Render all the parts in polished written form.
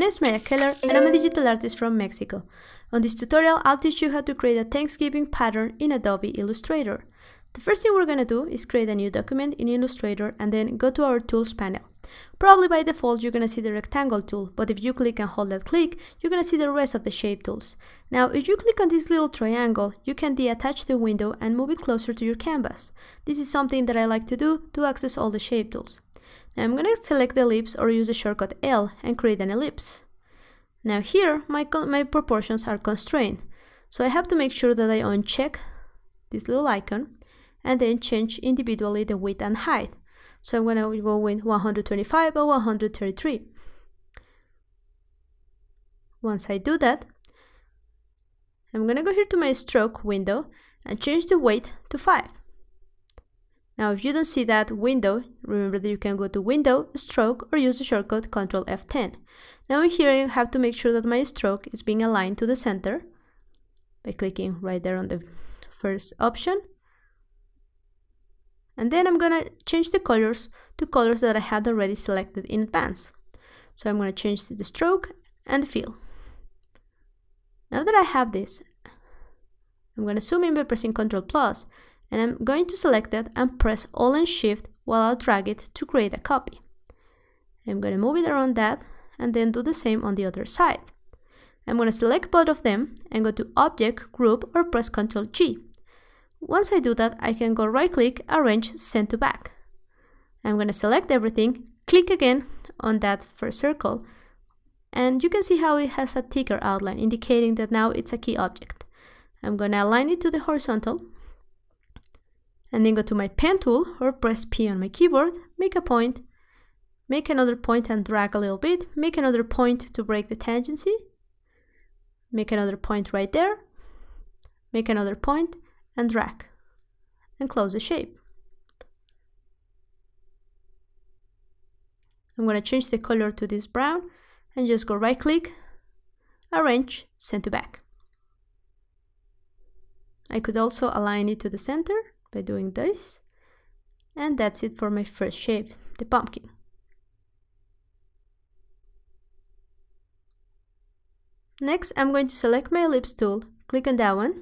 name is Maria Keller and I'm a digital artist from Mexico. On this tutorial, I'll teach you how to create a Thanksgiving pattern in Adobe Illustrator. The first thing we're going to do is create a new document in Illustrator and then go to our Tools panel. Probably by default you're going to see the rectangle tool, but if you click and hold that click, you're going to see the rest of the shape tools. Now if you click on this little triangle, you can detach the window and move it closer to your canvas. This is something that I like to do to access all the shape tools. Now I'm going to select the ellipse or use the shortcut L and create an ellipse. Now here my proportions are constrained, so I have to make sure that I uncheck this little icon and then change individually the width and height. So I'm going to go with 125 or 133. Once I do that, I'm going to go here to my stroke window and change the weight to 5. Now if you don't see that window, remember that you can go to Window, Stroke, or use the shortcut Ctrl F10. Now in here I have to make sure that my stroke is being aligned to the center by clicking right there on the first option. And then I'm going to change the colors to colors that I had already selected in advance. So I'm going to change the stroke and the fill. Now that I have this, I'm going to zoom in by pressing Ctrl+, and I'm going to select it and press Alt and Shift while I'll drag it to create a copy. I'm going to move it around that and then do the same on the other side. I'm going to select both of them and go to Object, Group, or press Ctrl+G. Once I do that, I can go right-click, Arrange, Send to Back. I'm going to select everything, click again on that first circle, and you can see how it has a thicker outline, indicating that now it's a key object. I'm going to align it to the horizontal, and then go to my pen tool or press P on my keyboard, make a point, make another point and drag a little bit, make another point to break the tangency, make another point right there, make another point, and drag, and close the shape. I'm going to change the color to this brown and just go right click, Arrange, Send to Back. I could also align it to the center by doing this, and that's it for my first shape, the pumpkin. Next, I'm going to select my ellipse tool, click on that one,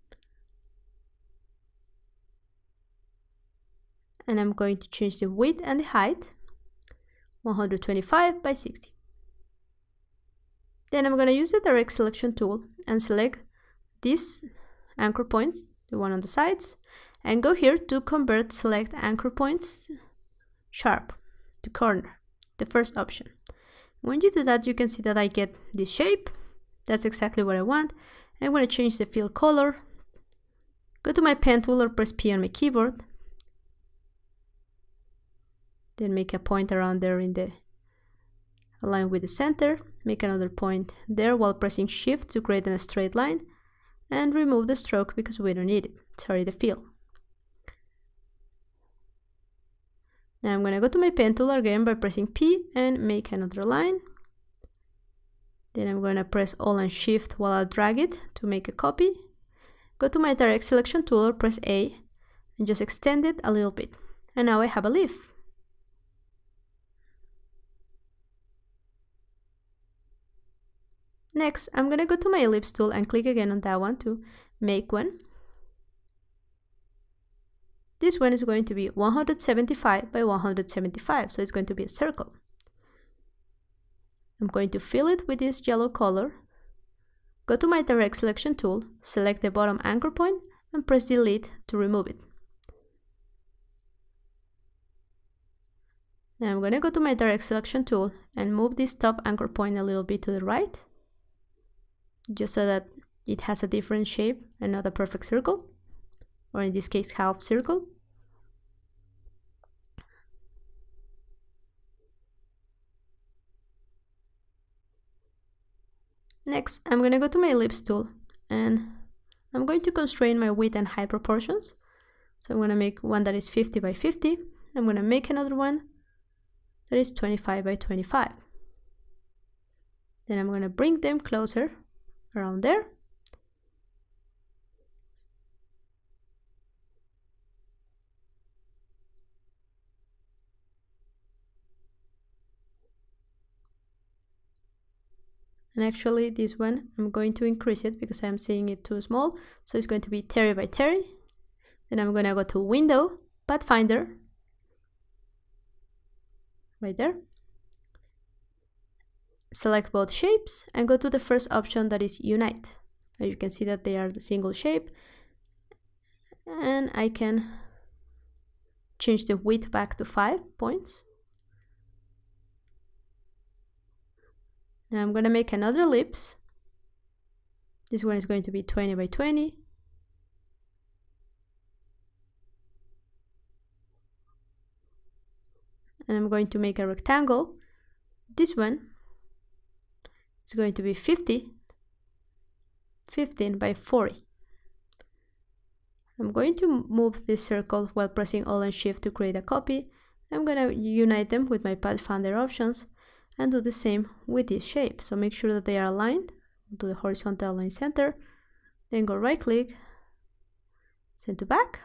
and I'm going to change the width and the height, 125 by 60. Then I'm going to use the direct selection tool and select this anchor point, the one on the sides, and go here to convert select anchor points sharp to corner, the first option. When you do that, you can see that I get this shape. That's exactly what I want. I'm going to change the fill color, go to my pen tool or press P on my keyboard, then make a point around there in the align with the center, make another point there while pressing Shift to create a straight line, and remove the stroke because we don't need it, sorry, the fill. Now I'm going to go to my pen tool again by pressing P and make another line. Then I'm going to press Alt and Shift while I drag it to make a copy. Go to my direct selection tool or press A and just extend it a little bit. And now I have a leaf. Next, I'm going to go to my ellipse tool and click again on that one to make one. This one is going to be 175 by 175, so it's going to be a circle. I'm going to fill it with this yellow color. Go to my direct selection tool, select the bottom anchor point, and press Delete to remove it. Now I'm going to go to my direct selection tool and move this top anchor point a little bit to the right, just so that it has a different shape and not a perfect circle, or in this case half circle. Next, I'm going to go to my ellipse tool and I'm going to constrain my width and height proportions. So I'm going to make one that is 50 by 50. I'm going to make another one that is 25 by 25. Then I'm going to bring them closer around there. And actually this one, I'm going to increase it because I'm seeing it too small. So it's going to be 30 by 30. Then I'm going to go to Window, Pathfinder, right there. Select both shapes and go to the first option, that is Unite. Now you can see that they are the single shape. And I can change the width back to 5 points. Now I'm going to make another ellipse. This one is going to be 20 by 20. And I'm going to make a rectangle. This one is going to be 15 by 40. I'm going to move this circle while pressing Alt and Shift to create a copy. I'm going to unite them with my Pathfinder options and do the same with this shape. So make sure that they are aligned to the horizontal line center. Then go right click, send to back.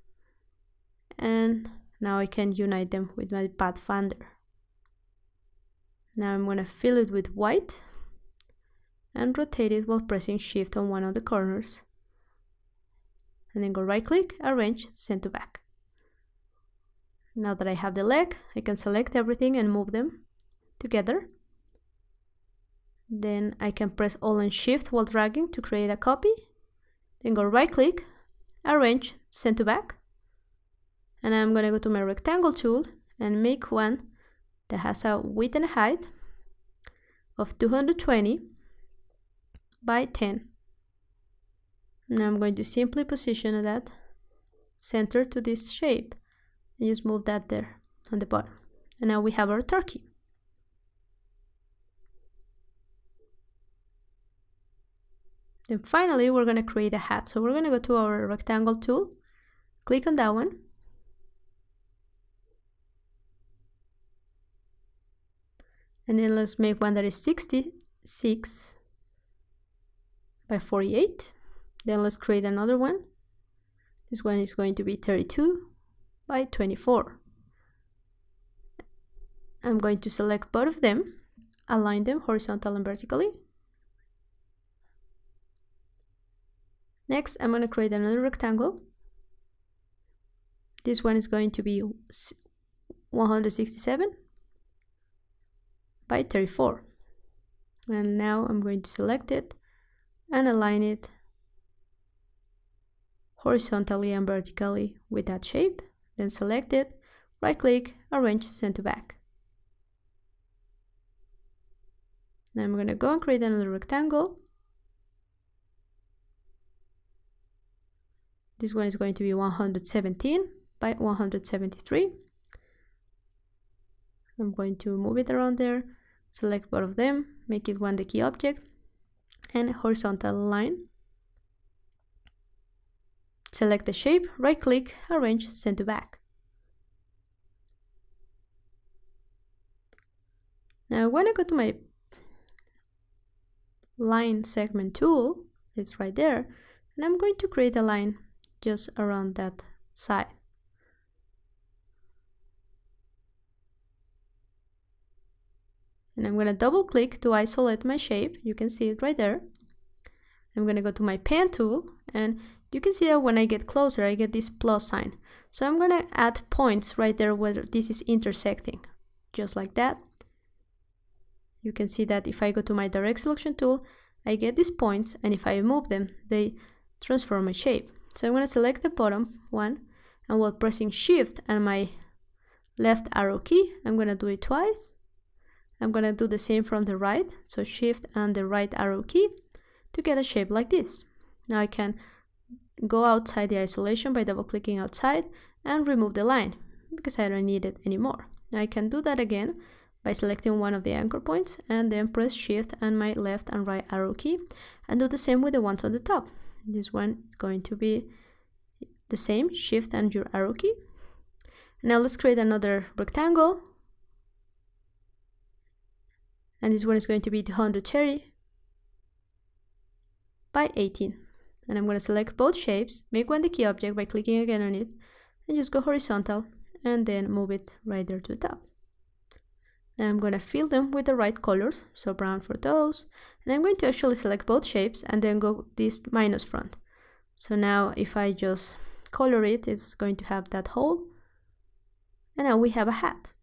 And now I can unite them with my Pathfinder. Now I'm going to fill it with white and rotate it while pressing Shift on one of the corners. And then go right click, arrange, send to back. Now that I have the leg, I can select everything and move them together. Then I can press Alt and Shift while dragging to create a copy. Then go right click, arrange, send to back. And I'm going to go to my rectangle tool and make one that has a width and a height of 220 by 10. Now I'm going to simply position that center to this shape and just move that there on the bottom. And now we have our turkey. Then finally we're going to create a hat. So we're going to go to our rectangle tool, click on that one. And then let's make one that is 66 by 48. Then let's create another one. This one is going to be 32 by 24. I'm going to select both of them, align them horizontal and vertically. Next, I'm going to create another rectangle. This one is going to be 167 by 34. And now I'm going to select it and align it horizontally and vertically with that shape. Then select it, right click, arrange, send to back. Now I'm going to go and create another rectangle. This one is going to be 117 by 173. I'm going to move it around there, select both of them, make it one the key object, and horizontal line. Select the shape, right click, arrange, send to back. Now I want to go to my line segment tool, it's right there, and I'm going to create a line just around that side. And I'm going to double click to isolate my shape. You can see it right there. I'm going to go to my pen tool, and you can see that when I get closer I get this plus sign. So I'm going to add points right there where this is intersecting, just like that. You can see that if I go to my direct selection tool, I get these points, and if I move them, they transform my shape. So I'm going to select the bottom one, and while pressing Shift and my left arrow key, I'm going to do it twice. I'm going to do the same from the right, so Shift and the right arrow key to get a shape like this. Now I can go outside the isolation by double clicking outside and remove the line because I don't need it anymore. Now I can do that again by selecting one of the anchor points and then press Shift and my left and right arrow key and do the same with the ones on the top. This one is going to be the same, Shift and your arrow key. Now let's create another rectangle, and this one is going to be 230 by 18. And I'm going to select both shapes, make one the key object by clicking again on it, and just go horizontal and then move it right there to the top. And I'm going to fill them with the right colors, so brown for those. And I'm going to actually select both shapes and then go this minus front. So now if I just color it, it's going to have that hole. And now we have a hat.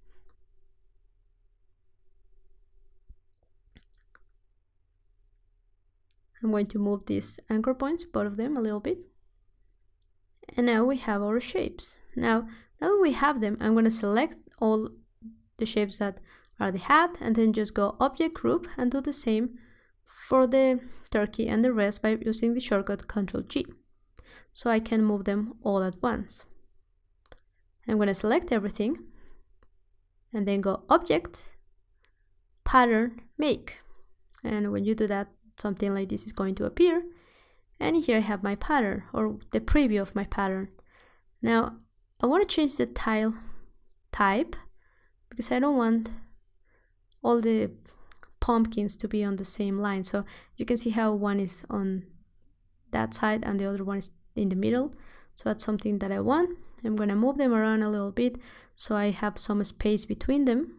I'm going to move these anchor points, both of them, a little bit. And now we have our shapes. Now that we have them, I'm going to select all the shapes that are the hat and then just go Object Group and do the same for the turkey and the rest by using the shortcut Ctrl-G. So I can move them all at once. I'm going to select everything and then go Object, Pattern, Make. And when you do that, something like this is going to appear. And here I have my pattern, or the preview of my pattern. Now I want to change the tile type because I don't want all the pumpkins to be on the same line. So you can see how one is on that side and the other one is in the middle. So that's something that I want. I'm going to move them around a little bit so I have some space between them.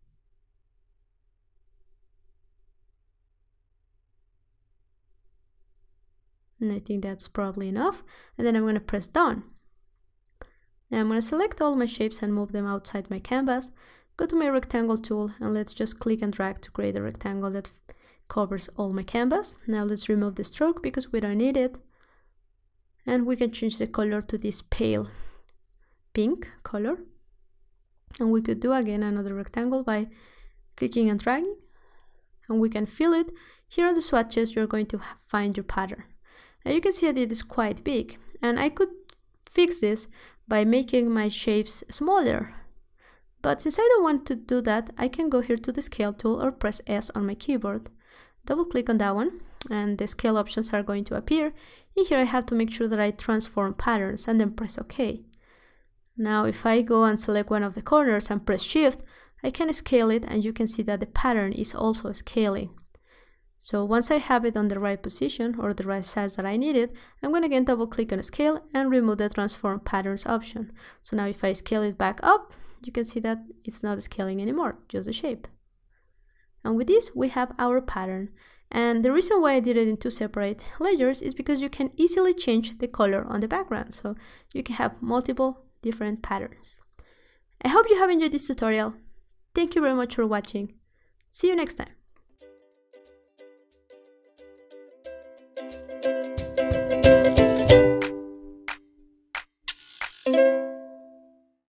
And I think that's probably enough. And then I'm going to press Done. Now I'm going to select all my shapes and move them outside my canvas. Go to my rectangle tool and let's just click and drag to create a rectangle that covers all my canvas. Now let's remove the stroke because we don't need it. And we can change the color to this pale pink color. And we could do again another rectangle by clicking and dragging. And we can fill it. Here on the swatches, you're going to find your pattern. Now you can see that it is quite big, and I could fix this by making my shapes smaller. But since I don't want to do that, I can go here to the scale tool or press S on my keyboard. Double click on that one and the scale options are going to appear. In here I have to make sure that I transform patterns and then press OK. Now if I go and select one of the corners and press Shift, I can scale it and you can see that the pattern is also scaling. So once I have it on the right position or the right size that I need it, I'm going to again double click on scale and remove the transform patterns option. So now if I scale it back up, you can see that it's not scaling anymore, just the shape. And with this we have our pattern. And the reason why I did it in two separate layers is because you can easily change the color on the background. So you can have multiple different patterns. I hope you have enjoyed this tutorial. Thank you very much for watching. See you next time. Thank you.